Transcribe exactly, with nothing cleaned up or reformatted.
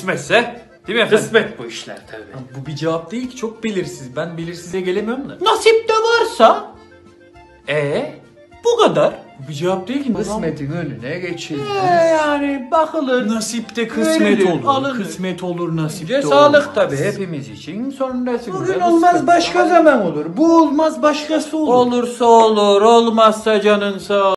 kısmetse, değil mi efendim? Kısmet bu işler tabii. Bu bir cevap değil ki, çok belirsiz. Ben belirsize gelemiyorum da. Nasipte varsa Ee, bu kadar. bu bir cevap değil ki. Kısmetin önüne geçilmez. Ee, yani bakılır. Nasipte kısmet Verilir, olur. alınır. Kısmet olur, nasipte Önce olmaz. sağlık tabii hepimiz için. Sonrasında Bugün kısmet. olmaz, başka zaman olur. Bu olmaz, başkası olur. Olursa olur, olmazsa canın sağ